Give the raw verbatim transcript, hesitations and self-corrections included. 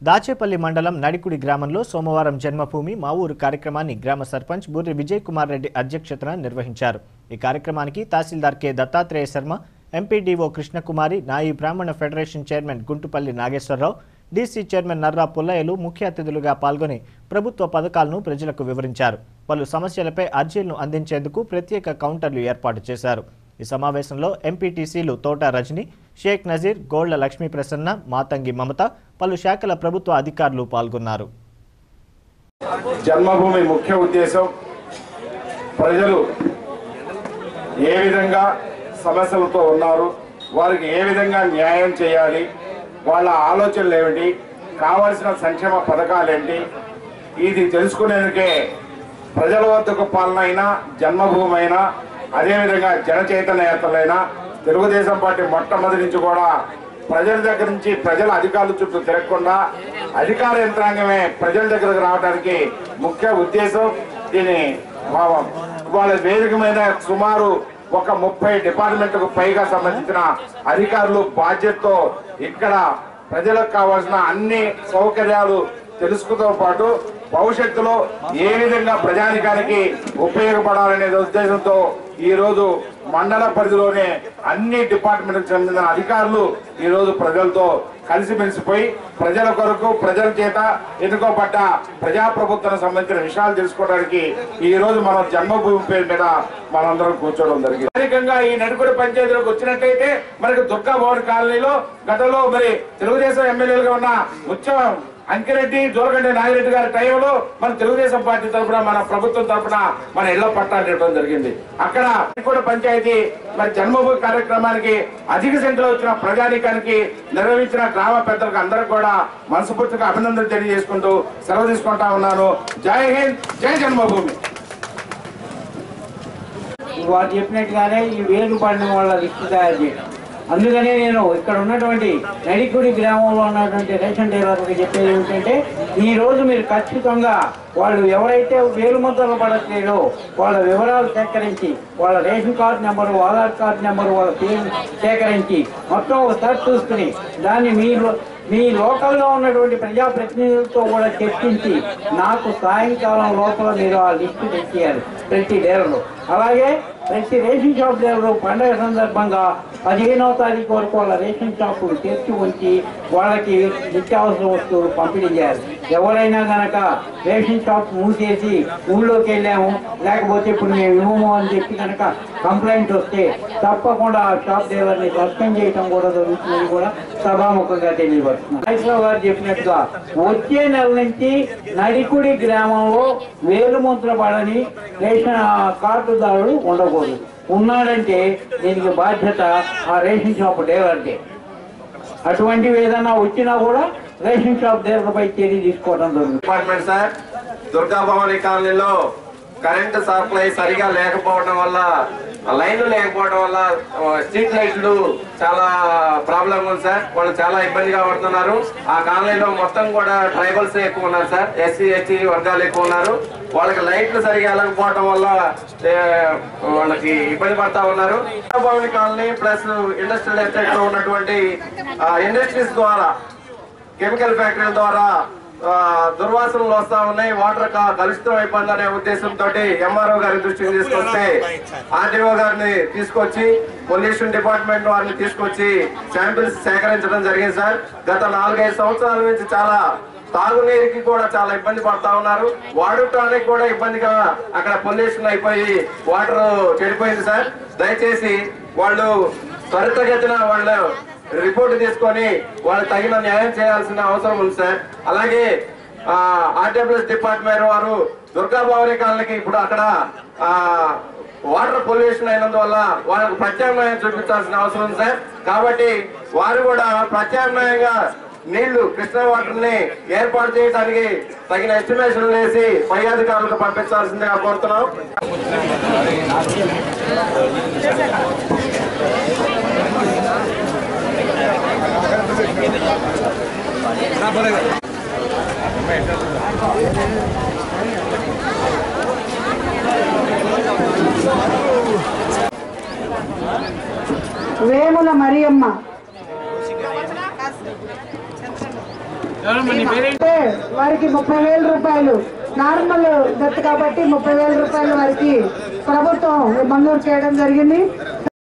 దాచేపల్లి మండలం నడికుడి గ్రామంలో సోమవారం జన్మభూమి మా ఊరు కార్యక్రమాన్ని గ్రామ సర్పంచ్ బుర్రి విజయ్ కుమార్ రెడ్డి అధ్యక్షతన నిర్వహించారు। ఈ కార్యక్రమానికి tahsildar K Dattatreya Sharma, MPDO Krishnakumari, Nayi Brahmana federation chairman Guntupalli Nageswararao, DC chairman Narra పుల్లయ్యలు ముఖ్య అతిథులుగా పాల్గొని ప్రభుత్వ పథకాలను ప్రజలకు వివరించారు। పలు సమస్యలపై అర్జీలను అందించేందుకు ప్రత్యేక కౌంటర్లు ఏర్పాటు చేశారు। ఈ సమావేశంలో ఎంపీటీసీలు తోట రజని, షేక్ నజీర్, గోళ్ల లక్ష్మీ ప్రసన్న, మాతంగి మమత, పలు శాఖల ప్రభుత్వ అధికారులు పాల్గొన్నారు। జన్మభూమి ముఖ్య ఉద్దేశం ప్రజలు ఏ విధంగా సమస్యలతో ఉన్నారు, వారికి ఏ విధంగా న్యాయం చేయాలి, వాళ్ళ ఆలోచనలు ఏమిటి, కావాల్సిన సంక్షేమ పథకాలు ఏంటి, ఇది తెలుసుకునేందుకే ప్రజల వద్దకు పాలన అయినా జన్మభూమి అయినా అదేవిధంగా జన చైతన్య యాత్రలైనా తెలుగుదేశం పార్టీ మొట్టమొదటి నుంచి కూడా ప్రజల దగ్గర నుంచి ప్రజల అధికారుల చుట్టూ తిరగకుండా అధికార యంత్రాంగమే ప్రజల దగ్గరకు రావడానికి ముఖ్య ఉద్దేశం। దీని వాళ్ళ వేదిక మీద సుమారు ఒక ముప్పై డిపార్ట్మెంట్లకు పైగా సంబంధించిన అధికారులు బాధ్యతతో ఇక్కడ ప్రజలకు కావాల్సిన అన్ని సౌకర్యాలు తెలుసుకుతో పాటు భవిష్యత్తులో ఏ విధంగా ప్రజానికానికి ఉపయోగపడాలనే ఉద్దేశంతో ఈ రోజు మండల పరిధిలోనే అన్ని డిపార్ట్మెంట్కి చెందిన అధికారులు ఈ రోజు ప్రజలతో కలిసిమెలిసిపోయి ప్రజల కొరకు ప్రజల చేత ఎన్నుకోబడ్డ ప్రజాప్రభుత్వానికి సంబంధించిన విషయాలు తెలుసుకోవడానికి ఈ రోజు మనం జన్మభూమి పేరు మీద మనందరం కూర్చోవడం జరిగింది। స్థానికంగా ఈ నడికుడి పంచాయతీలోకి వచ్చినట్టయితే మనకి దుర్గా భవన్ కాలనీలో గతంలో మరి తెలుగుదేశం ఎమ్మెల్యేలుగా ఉన్న ముత్యం అంకిరెడ్డి, జోలగండి నాగిరెడ్డి గారి టైంలో మన తెలుగుదేశం పార్టీ తరఫున మన ప్రభుత్వం తరఫున మన ఇళ్ల పట్టాలు ఇవ్వడం జరిగింది। అక్కడ నడికుడి పంచాయతీ మరి జన్మభూమి కార్యక్రమానికి అధిక సంఖ్యలో వచ్చిన ప్రజానీకానికి నిర్వహించిన గ్రామ పెద్దలకు అందరూ కూడా మనస్ఫూర్తిగా అభినందనలు తెలియజేసుకుంటూ సెలవు తీసుకుంటా ఉన్నాను। జై హింద్, జై జన్మభూమి। వారు చెప్పినట్టుగానే ఈ వేలు పడిన వాళ్ళ లిస్టు తయారు చేయడం, అందుకనే నేను ఇక్కడ ఉన్నటువంటి నడికుడి గ్రామంలో ఉన్నటువంటి రేషన్ డీలర్లకు చెప్పేది ఏమిటంటే ఈ రోజు మీరు ఖచ్చితంగా వాళ్ళు ఎవరైతే వేలు ముద్రలు పడట్లేదో వాళ్ళ వివరాలు సేకరించి వాళ్ళ ration card number, Aadhaar card number, వాళ్ళ పేరు సేకరించి మొత్తం ఒకసారి చూసుకుని దాన్ని మీరు మీ లోకల్గా ఉన్నటువంటి ప్రజాప్రతినిధులతో కూడా చర్చించి నాకు సాయంకాలం లోపల మీరు ఆ లిస్టు తెచ్చేయాలి ప్రతి డీలర్లు। అలాగే ప్రతి రేషన్ షాప్ డీలరు పండుగ సందర్భంగా పదిహేనవ తారీఖు వరకు వాళ్ళ రేషన్ షాపులు తెరిచి ఉంచి వాళ్ళకి నిత్యావసర వస్తువులు పంపిణీ చేయాలి। ఎవరైనా కనుక రేషన్ షాప్ మూసేసి ఊళ్ళోకి వెళ్ళాము లేకపోతే ఇప్పుడు మేము ఇవ్వము అని చెప్పి కనుక కంప్లైంట్ వస్తే తప్పకుండా ఆ షాప్ డీలర్ని సస్పెండ్ చేయడం కూడా జరుగుతుందని కూడా సభాముఖంగా తెలియబడుతుంది। నాగేశ్వరరావు గారు చెప్పినట్టుగా వచ్చే నెల నుంచి నడికుడి గ్రామంలో వేలుముద్ర పడని రేషన్ కార్డుదారుడు ఉండకూడదు, ఉన్నాడంటే దీనికి బాధ్యత ఆ రేషన్ షాప్ డీలర్దే। అటువంటివి ఏదైనా వచ్చినా కూడా రేషన్ షాప్ డీలర్పై చర్య తీసుకోవడం జరుగుతుంది। డిపార్ట్మెంట్ సార్ దుర్గా భవానీ కాలనీలో కరెంటు సప్లై సరిగా లేకపోవడం వల్ల, లైన్లు లేకపోవడం వల్ల స్ట్రీట్ లైట్లు చాలా ప్రాబ్లం ఉంది సార్, వాళ్ళు చాలా ఇబ్బందిగా పడుతున్నారు। ఆ కాలనీలో మొత్తం కూడా ట్రైబల్స్ ఎక్కువ ఉన్నారు సార్, ఎస్సీ ఎస్టీ వర్గాలు ఎక్కువ ఉన్నారు। వాళ్ళకి లైట్లు సరిగా వెళ్ళకపోవడం వల్ల వాళ్ళకి ఇబ్బంది పడతా ఉన్నారు। Bhavani colony plus industrial estate లో ఉన్నటువంటి ఇండస్ట్రీస్ ద్వారా, కెమికల్ ఫ్యాక్టరీల ద్వారా దుర్వాసనలు వస్తా ఉన్నాయి, వాటర్ కలుషితం అయిపోయిందనే ఉద్దేశంతో ఎంఆర్ఓ గారి దృష్టికి తీసుకొస్తే ఆర్డీఓ గారిని తీసుకొచ్చి పొల్యూషన్ డిపార్ట్మెంట్ వారిని తీసుకొచ్చి శాంపిల్స్ సేకరించడం జరిగింది సార్। గత నాలుగైదు సంవత్సరాల నుంచి చాలా తాగునీరుకి కూడా చాలా ఇబ్బంది పడతా ఉన్నారు, వాడటానికి కూడా ఇబ్బందిగా అక్కడ పొల్యూషన్ అయిపోయి వాటర్ చెడిపోయింది సార్। దయచేసి వాళ్ళు త్వరితగతిన వాళ్ళు రిపోర్ట్ తీసుకొని వాళ్ళు తగిన న్యాయం చేయాల్సిన అవసరం ఉంది సార్। అలాగే ఆర్డబ్ల్యూఎస్ డిపార్ట్మెంట్ వారు దుర్గా భవానీ కాలనీకి ఇప్పుడు అక్కడ వాటర్ పొల్యూషన్ అయినందువల్ల వాళ్ళకు ప్రత్యామ్నాయం చూపించాల్సిన అవసరం ఉంది సార్। కాబట్టి వారు కూడా ప్రత్యామ్నాయంగా నీళ్లు కృష్ణా వాటర్ ని ఏర్పాటు చేయడానికి తగిన ఎస్టిమేషన్ వేసి పై అధికారులకు పంపించాల్సిందిగా కోరుతున్నాం। వేముల మరియమ్మ, అంటే వారికి ముప్పై వేల రూపాయలు నార్మల్ డెత్ కాబట్టి ముప్పై వేల రూపాయలు వారికి ప్రభుత్వం మంజూరు చేయడం జరిగింది.